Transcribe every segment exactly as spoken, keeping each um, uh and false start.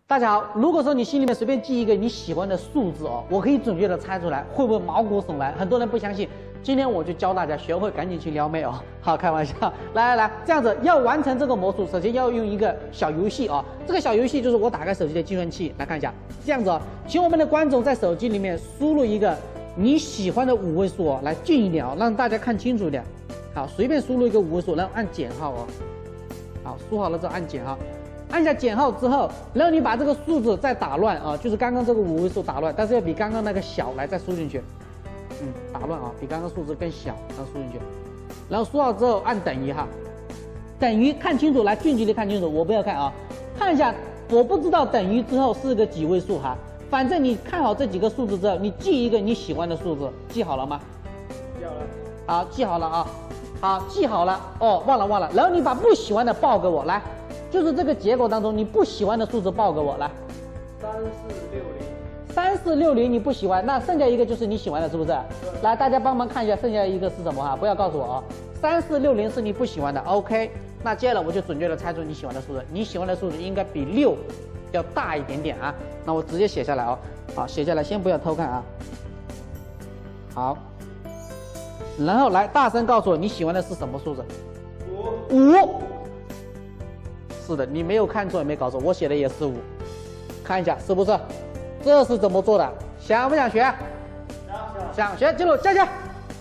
大家好，如果说你心里面随便记一个你喜欢的数字哦，我可以准确的猜出来，会不会毛骨悚然？很多人不相信，今天我就教大家学会，赶紧去撩妹哦。好，开玩笑，来来来，这样子要完成这个魔术，首先要用一个小游戏哦。这个小游戏就是我打开手机的计算器来看一下，这样子哦，请我们的观众在手机里面输入一个你喜欢的五位数哦，来近一点哦，让大家看清楚一点。好，随便输入一个五位数，然后按减号哦。好，输好了之后按减号。按下减号之后，然后你把这个数字再打乱啊，就是刚刚这个五位数打乱，但是要比刚刚那个小，来再输进去，嗯，打乱啊，比刚刚数字更小，然后输进去，然后输好之后按等于哈，等于看清楚，来近距离看清楚，我不要看啊，看一下，我不知道等于之后是个几位数哈，反正你看好这几个数字之后，你记一个你喜欢的数字，记好了吗？记好了。好，记好了啊，好，记好了哦，忘了忘了，然后你把不喜欢的报给我来。就是这个结果当中，你不喜欢的数字报给我来。 三四六零。 三四六零你不喜欢，那剩下一个就是你喜欢的，是不是？来，大家帮忙看一下，剩下一个是什么哈？不要告诉我哦。三四六零是你不喜欢的 ，OK。那接下来我就准确的猜出你喜欢的数字，你喜欢的数字应该比六要大一点点啊。那我直接写下来哦，好，写下来，先不要偷看啊。好，然后来大声告诉我你喜欢的是什么数字？五。五。是的，你没有看错，也没搞错，我写的也是五，看一下是不是？这是怎么做的？想不想学？想想学，记录加加。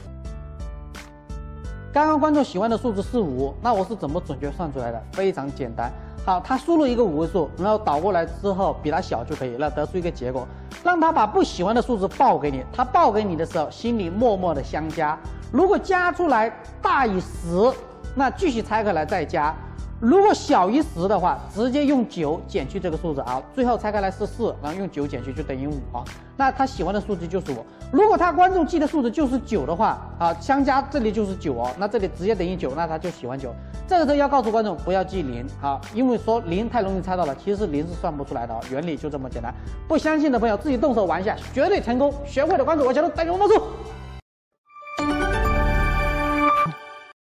刚刚观众喜欢的数字是五，那我是怎么准确算出来的？非常简单。好，他输入一个五位数，然后倒过来之后比它小就可以了，得出一个结果。让他把不喜欢的数字报给你，他报给你的时候，心里默默的相加。如果加出来大于十，那继续拆开来再加。如果小于十的话，直接用九减去这个数字啊，最后拆开来是四，然后用九减去就等于五啊。那他喜欢的数字就是我。如果他观众记的数字就是九的话啊，相加这里就是九哦，那这里直接等于九，那他就喜欢九。这个时候要告诉观众不要记零啊，因为说零太容易猜到了，其实零是算不出来的哦，原理就这么简单。不相信的朋友自己动手玩一下，绝对成功。学会的观众我教的带给我魔术。